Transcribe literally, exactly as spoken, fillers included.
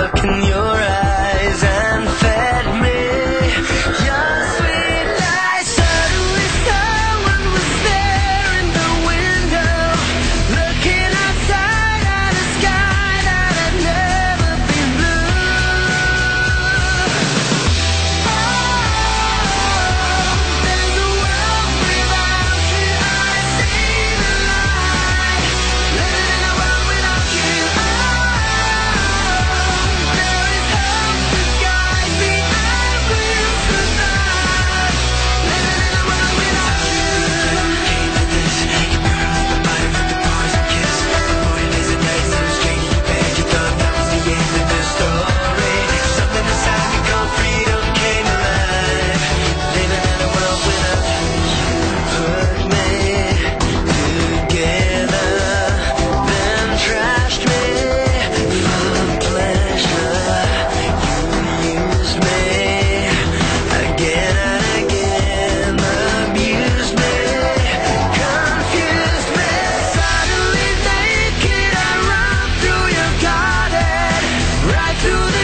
look in your eyes and fed me your sweet lies. Suddenly someone was there in the window, looking outside at a sky that had never been blue. Oh, there's a world without you. I see the light. Living in a world without you. Oh, there is hope disguised behind blue facade. Living in a world without you. Came to this, you burn like a body from the bars and kiss. forty days a day, so strange you bad. You thought that was the end of the story. Something inside me called freedom came alive. Living in a world without you. Put me together, then trashed me for pleasure. You used me again and again, abused me, confused me. Suddenly naked, I run through your garden, right through the